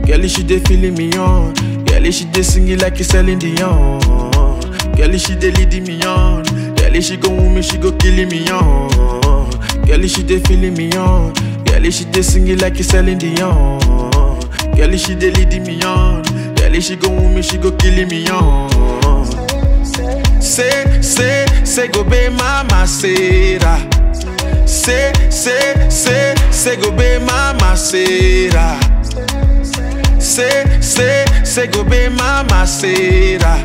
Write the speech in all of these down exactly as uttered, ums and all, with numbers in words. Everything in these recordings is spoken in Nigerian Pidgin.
Girl, she dey feeling me on. Girl, she dey singing like it's Celine Dion. Girl, she dey leading me on. Girl, she go woo me, she go killing me on. Girl, she dey feeling me on. Girl, she dey singing like it's Celine Dion. Girl, she dey leading me on. Girl, she go woo me, she go killing me on. Say, say, say go be mama Sarah. Say, say, say, say go be mama Sarah. Say, say, say go be mama Sarah.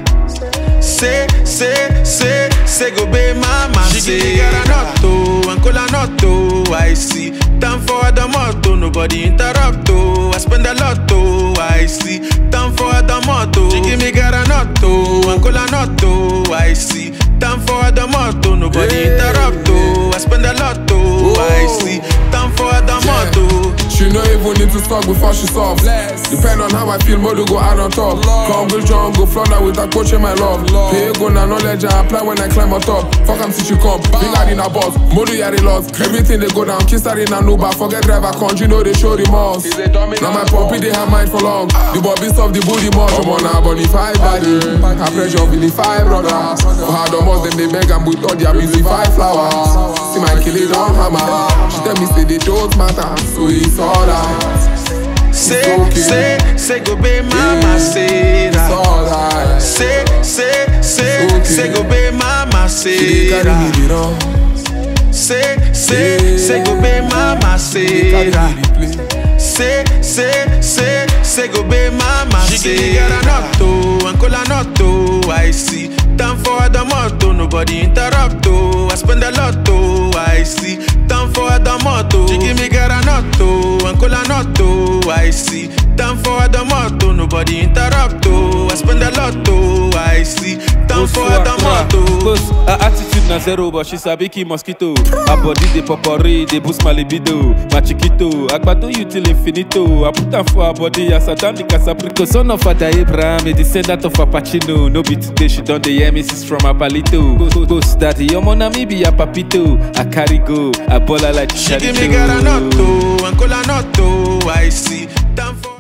Say, say, say, say go be mama Sarah. She give me garanotto and colanotto. I see time for the motto, nobody interrupt. Oh, I spend a lot. Oh, I see time for the motto. She give me garanotto and colanotto. I see time for the motto, nobody yeah. interrupt. Oh, I spend a lot. Oh, I see time for the yeah. motto. She no even need to talk before she soft. Depend on how I feel, more to go out on top. Come with John, go flounder with a coach in my love. Pay go na knowledge I apply when I climb on top. Fuck am since you come, big out in a boss. Modu yari lost, everything they go down. Kiss her in a Uber, forget driver count, you know they show remorse. Now my puppy they have mind for long. The bobby soft, the booty much. I'm on a body five body. I pressure really five brothers. For hard almost them they beg and with all their busy five flowers. See my kill it on hammer. She tell me say they don't matter, so it's alright. Say, okay. say, say go be mama Sarah. It's alright. Say, say, say, okay. say go be mama She carry Sarah. me the wrong. Say, say, yeah. say go be mama Sarah. Play. Say, say, say, say go be mama Sarah. She give me garanotto and colanotto. I see time for the motto, nobody interrupt. Oh, I spend a lot. Oh, I see time for the motto. She give me garanotto and colanotto. I see time for the motto, nobody interrupt. Oh, I spend a lot. Oh, I see time for the motto. Boss, her attitude na zero, but she sabi kill mosquito. Her body dey popori, dey boost my libido. My chiquito, agbado you till infinito. I put her for her body as a dandy casaprico. Son of Father Abraham, a descendant of Apachino. No be today, she done the hear missus from Apalito. Boss, daddy, your mona me be a papito. I carry go, I ball her like she give me garanotto and colanotto. I see